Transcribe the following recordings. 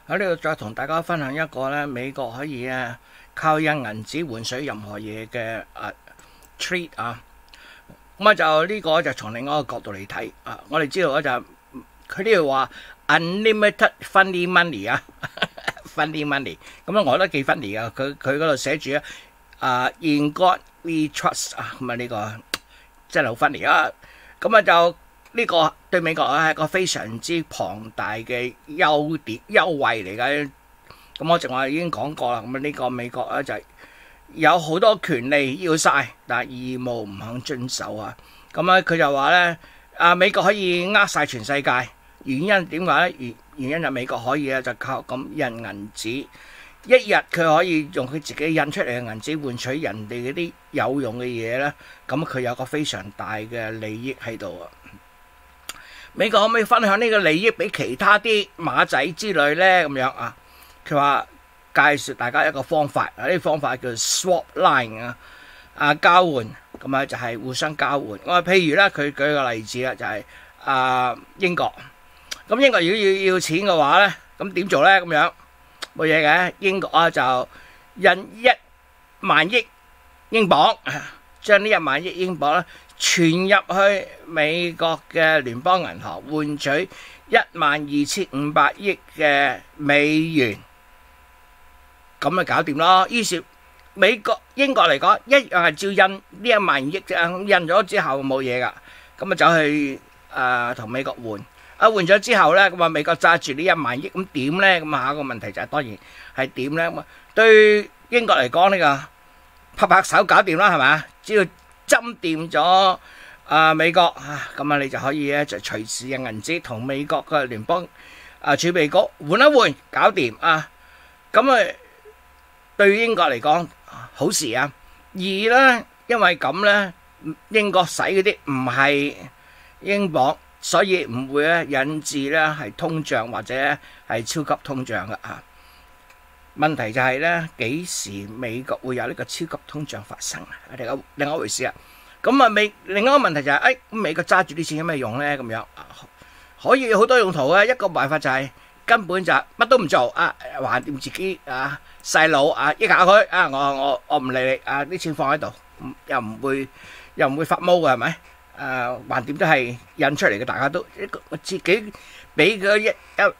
喺呢度再同大家分享一個咧，美國可以靠印銀紙換取任何嘢嘅treat 啊。咁啊就呢個就從另一個角度嚟睇啊。我哋知道咧就佢呢度話 unlimited funny money 啊，funny money。咁啊我覺得幾 funny 啊。佢嗰度寫住in God we trust 啊。咁啊呢個真係好 funny 啊。咁啊就呢個對美國係一個非常之龐大嘅優惠嚟嘅。咁我正話已經講過啦。咁啊呢個美國咧就係有好多權利要晒，但係義務唔肯遵守啊。咁啊佢就話咧美國可以呃晒全世界，原因點解咧？原因就美國可以就靠咁印銀紙，一日佢可以用佢自己印出嚟嘅銀紙換取人哋嗰啲有用嘅嘢咧。咁佢有個非常大嘅利益喺度啊。美國可唔可以分享呢個利益俾其他啲馬仔之類呢？咁樣啊，佢話介紹大家一個方法，呢個方法叫 swap line 交換，咁啊就係互相交換。我譬如咧，佢舉個例子啦，就係英國。咁英國如果要錢嘅話咧，咁點做咧？咁樣冇嘢嘅，英國就印1萬億英鎊，將呢1萬億英鎊咧存入去美國嘅聯邦銀行，換取12500億嘅美元，咁咪搞掂咯。於是英國嚟講，一樣係照印呢1萬億啫，印咗之後冇嘢噶，咁啊走去同美國換，換咗之後咧，咁啊美國揸住呢1萬億，咁點咧？咁下一個問題就係當然係點咧？咁啊對英國嚟講呢個拍手搞掂啦，係咪？只要針掂咗美國咁你就可以咧就隨時印銀紙同美國嘅聯邦儲備局換一換，搞掂啊！咁對於英國嚟講好事啊。而咧因為咁咧，英國使嗰啲唔係英鎊，所以唔會咧引致咧係通脹或者係超級通脹嘅啊。問題就係咧幾時美國會有呢個超級通脹發生另一回事啊。咁另一個問題就係美國揸住啲錢有咩用咧？咁樣可以好多用途嘅。一個辦法就係根本就乜都唔做橫掂自己細佬益下佢我唔理你啲錢放喺度，又唔會發毛嘅，係咪？橫掂都係印出嚟嘅，大家都自己俾佢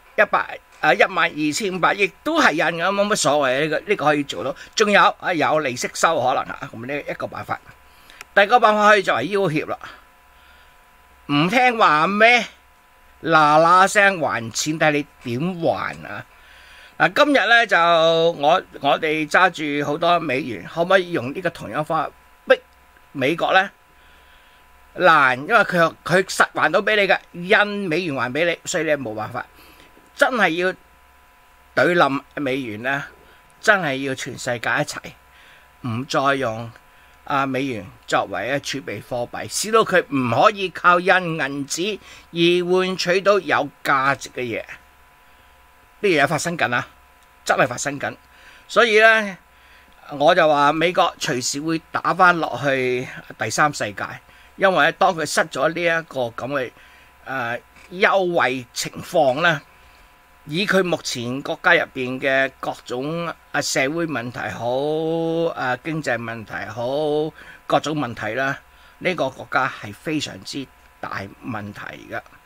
12500億都係印嘅，冇乜所謂。呢個可以做到。仲有利息收可能咁呢一個辦法。第二個辦法可以作為要挾啦，唔聽話咩？嗱聲還錢，睇你點還啊！今日咧就我哋揸住好多美元，可唔可以用呢個同樣方法逼美國咧？難，因為佢實還到俾你嘅，印美元還俾你，所以你冇辦法。真係要對冧美元咧，真係要全世界一齊，唔再用美元作為儲備貨幣，使到佢唔可以靠印銀紙而換取到有價值嘅嘢。呢樣嘢發生緊真係發生緊。所以呢，我就話美國隨時會打翻落去第三世界，因為當佢失咗呢一個咁嘅優惠情況呢，以佢目前國家入邊嘅各種社會問題好經濟問題好各種問題啦，呢個國家係非常之大問題嘅。